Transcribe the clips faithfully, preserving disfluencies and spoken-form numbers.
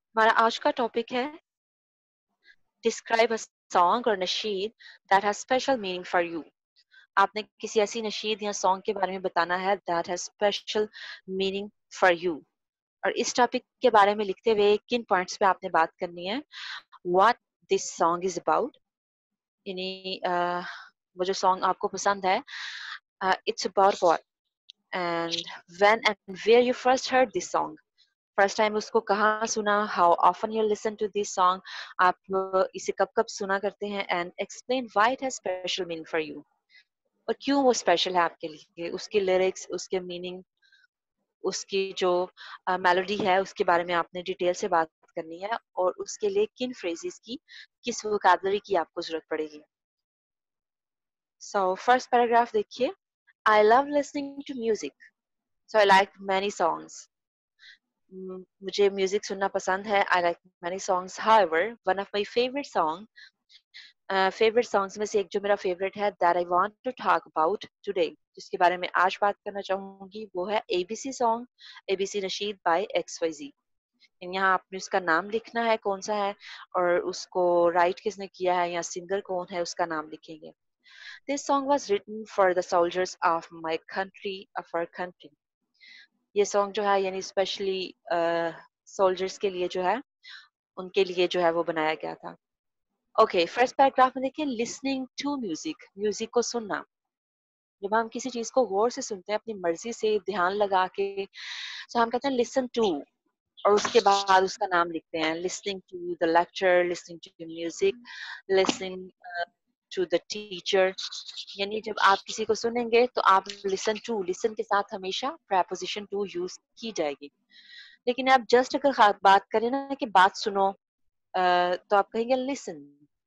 हमारा आज का टॉपिक है डिस्क्राइब अ सॉन्ग और नशीद that has special meaning for you. आपने किसी ऐसी नशीद या सॉन्ग के बारे में बताना है that has special meaning for you. और इस टॉपिक के बारे में लिखते हुए किन पॉइंट्स पे आपने बात करनी है, what this song is about, यानी अ, वो जो सॉन्ग आपको पसंद है, it's about what, and when and where you first heard this song, first time उसको कहाँ सुना, how often you listen to this song, आप अ, इसे कब कब सुना करते हैं, and explain why it has special meaning for you, और क्यों वो स्पेशल है आपके लिए, उसके लिरिक्स, उसके मीनिंग, उसकी जो मेलोडी है उसके बारे में आपने डिटेल से बात करनी है, और उसके लिए किन फ्रेजेस की, किस वोकैबुलरी की आपको जरूरत पड़ेगी। सो फर्स्ट पैराग्राफ देखिए, I love listening to music, so I like many songs. मुझे म्यूजिक सुनना पसंद है, I like many songs, however one of my favourite song, favourite songs में से एक जो मेरा फेवरेट है that I want to talk about today, जिसके बारे में आज बात करना चाहूंगी, वो है एबीसी सॉन्ग, एबीसी नशीद बाय एक्स वाई जी। यहाँ आपने उसका नाम लिखना है कौन सा है, और उसको राइट किसने किया है या सिंगर कौन है उसका नाम लिखेंगे। This song was written for the soldiers of my country, of our country. ये सॉन्ग जो है यानी स्पेशली सोल्जर्स के लिए जो है, उनके लिए जो है वो बनाया गया था। ओके, फर्स्ट पैराग्राफ में देखिए, लिसनिंग टू म्यूजिक, म्यूजिक को सुनना। जब हम किसी चीज को गौर से सुनते हैं अपनी मर्जी से ध्यान लगा के, तो हम कहते हैं लिसन टू, और उसके बाद उसका नाम लिखते हैं, listening to the lecture, listening to music, listening to the teacher. यानी जब आप किसी को सुनेंगे तो आप लिसन टू, लिसन के साथ हमेशा प्रेपोजिशन टू यूज की जाएगी। लेकिन आप जस्ट अगर खा- बात करें ना कि बात सुनो, अ, तो आप कहेंगे लिसन,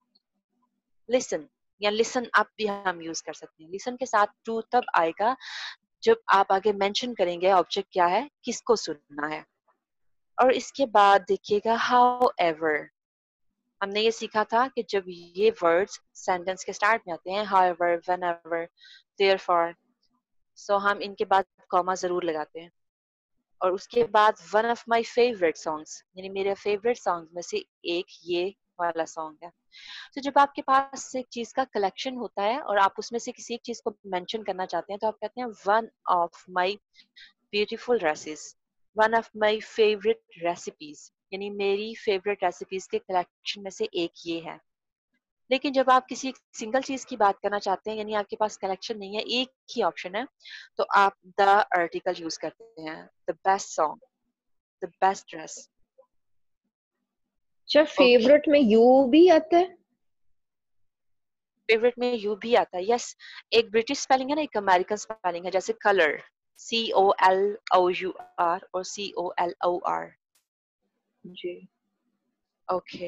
लिसन, या लिसन अप भी हम यूज कर सकते हैं। लिसन के साथ टू तब आएगा जब आप आगे मेंशन करेंगे ऑब्जेक्ट क्या है, किसको सुनना है। और इसके बाद देखिएगा, हाउ एवर, हमने ये सीखा था कि जब ये वर्ड्स सेंटेंस के स्टार्ट में आते हैं, however, whenever, therefore, so हम इनके बाद कॉमा जरूर लगाते हैं। और उसके बाद one of my favourite songs, यानी मेरे फेवरेट सॉन्ग में से एक ये वाला सॉन्ग है। तो जब आपके पास एक चीज का कलेक्शन होता है और आप उसमें से किसी एक चीज को मेंशन करना चाहते हैं, तो आप कहते हैं one of my beautiful dresses, one of my favourite recipes, यानी मेरी फेवरेट रेसिपीज के कलेक्शन में से एक ये है। लेकिन जब आप किसी सिंगल चीज की बात करना चाहते हैं, यानी आपके पास कलेक्शन नहीं है, एक ही ऑप्शन है, तो आप द आर्टिकल यूज करते हैं, the best song, the best dress. अच्छा, ओके, फेवरेट में यू भी आता है? फेवरेट में यू भी आता है, यस। एक ब्रिटिश स्पेलिंग है ना, एक अमेरिकन स्पेलिंग है, जैसे colour, C O L O U R और C O L O R. जी। ओके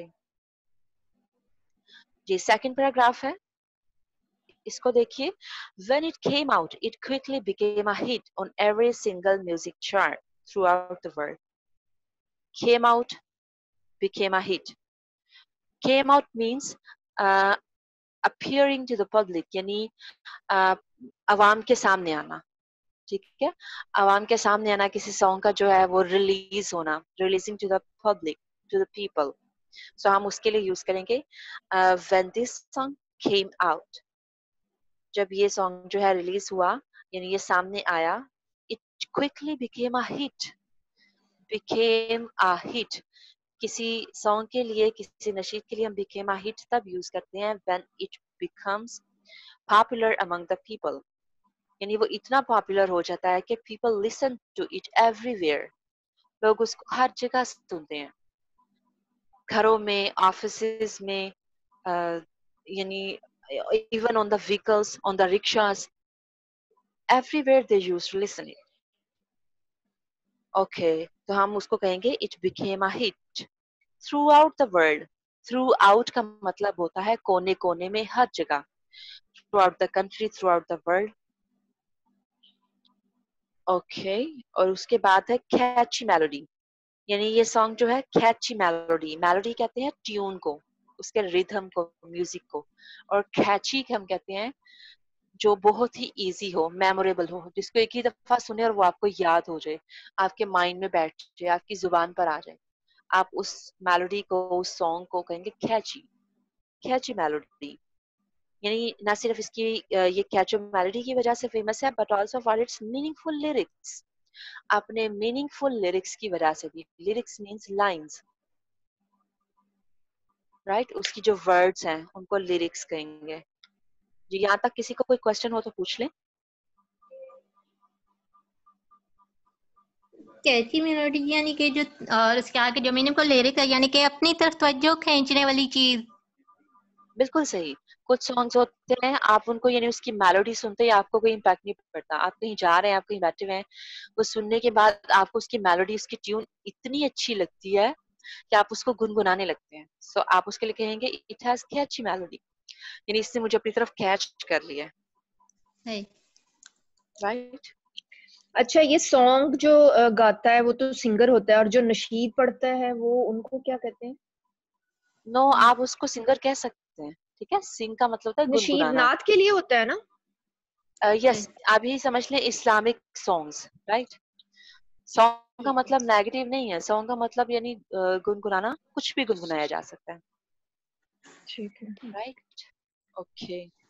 जी, सेकंड पैराग्राफ है, इसको देखिए, when it came out it quickly became a hit on every single music chart throughout the world. Came out, became a hit. Came out means uh, appearing to the public, यानी uh, अवाम के सामने आना, ठीक है। अवाम के सामने आना, किसी सॉन्ग का जो है वो रिलीज होना, releasing to the public, to the people, so हम उसके लिए यूज करेंगे when this song came out, जब ये सॉन्ग जो है रिलीज हुआ, यानी ये सामने आया, it quickly became a hit, became a hit. किसी सॉन्ग के लिए, किसी नशीद के लिए हम बिकेम अ हिट तब यूज करते हैं when it becomes popular among the people, यानी वो इतना पॉपुलर हो जाता है कि people listen to it everywhere, लोग उसको हर जगह सुनते हैं, घरों में, ऑफिसेज में, अ, यानी even on the vehicles, on the rickshaws, everywhere they use to listen it. Okay, तो हम उसको कहेंगे it became a hit throughout the world. Throughout का मतलब होता है कोने कोने में, हर जगह, throughout the country, throughout the world. Okay, और उसके बाद है कैची मेलोडी, यानी ये सॉन्ग जो है कैची मेलोडी, मेलोडी कहते हैं ट्यून को, उसके रिदम को, म्यूजिक को, और कैची हम कहते हैं जो बहुत ही इजी हो, मेमोरेबल हो, जिसको एक ही दफा सुने और वो आपको याद हो जाए, आपके माइंड में बैठ जाए, आपकी जुबान पर आ जाए। आप उस मेलोडी को, उस सॉन्ग को कहेंगे कैची, कैची मेलोडी। यानी ना सिर्फ इसकी अ, ये कैची मेलोडी की वजह से फेमस है, but also for its meaningful lyrics. अपने मीनिंगफुल लिरिक्स की वजह से भी, लिरिक्स मीन्स लाइन्स, राइट? उसकी जो वर्ड्स हैं उनको लिरिक्स कहेंगे। जी, यहाँ तक किसी को कोई क्वेश्चन हो तो पूछ लें। कैची मेलोडी यानी कि जो और उसके आगे जो मीनिंगफुल लिरिक है यानी कि अपनी तरफ तवज्जो खींचने वाली चीज। बिल्कुल सही। कुछ सॉन्ग्स होते हैं आप उनको यानी उसकी मेलोडी सुनते ही आपको कोई इम्पैक्ट नहीं पड़ता। आप कहीं जा रहे हैं, आप कहीं बैठे हुए हैं, वो सुनने के बाद आपको उसकी मेलोडी, उसकी ट्यून इतनी अच्छी लगती है कि आप उसको गुनगुनाने लगते हैं। सो so, आप उसके लिए कहेंगे इट हैज कैची मेलोडी, यानी इसने मुझे अपनी तरफ कैच कर लिया है, राइट? अच्छा, ये सॉन्ग जो अ, गाता है वो तो सिंगर होता है, और जो नशीद पढ़ता है वो उनको क्या कहते हैं? नो no, आप उसको सिंगर कह सकते हैं, ठीक है? सिंग का मतलब होता है नशीद गुनगुनाना। नात के लिए होता है ना? यस, अभी समझ लें इस्लामिक सॉन्ग्स, राइट? सॉन्ग का मतलब नेगेटिव नहीं है, सॉन्ग का मतलब यानी अ, गुनगुनाना, कुछ भी गुनगुनाया जा सकता है, ठीक है। राइट? ओके।